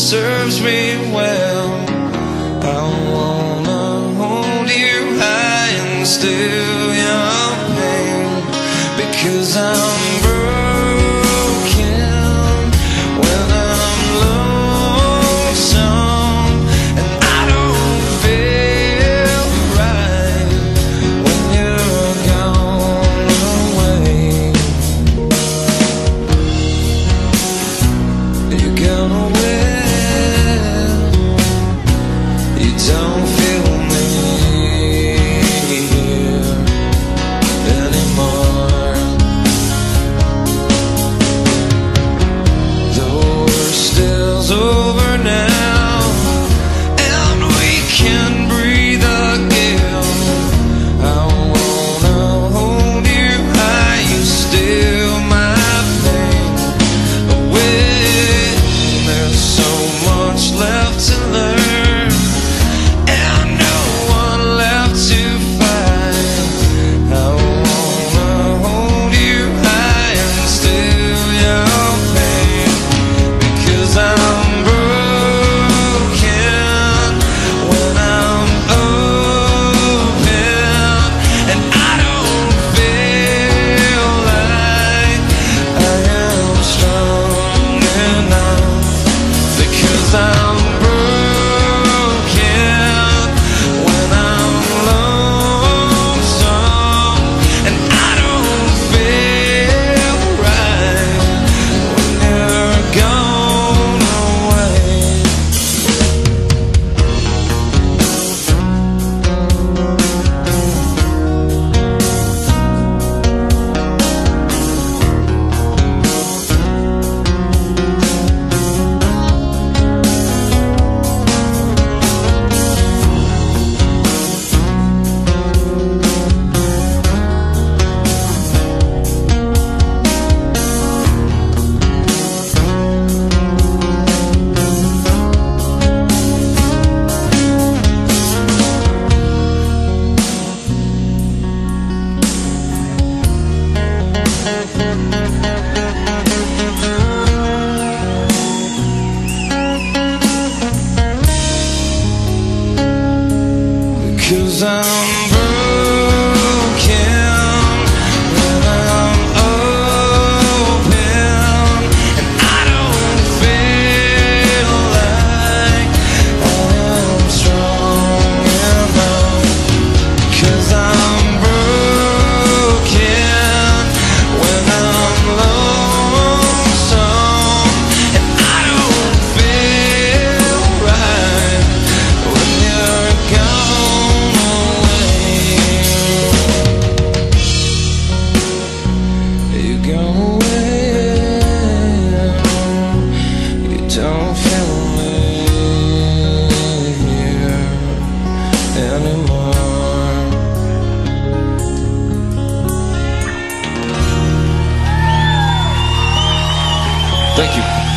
serves me well. I wanna hold you high and still your pain, because I'm broken when I'm lonesome, and I don't feel right when you're gone away. You're gone away. You don't feel me here anymore. The worst is over now, and we can breathe again. I wanna hold you high, you still my pain away. There's so much left to learn, and no one left to find. I wanna hold you high and still your pain, because I'm broken when I'm open, and I don't feel like I am strong enough, because I'm broken when I'm lonesome, and I don't feel right when you're gone away. Because I'm broken when I'm open, and I don't feel like I am strong enough, because I'm broken when I'm lonesome, and I don't feel right when you're gone away. You go away. You don't feel me here anymore. Thank you.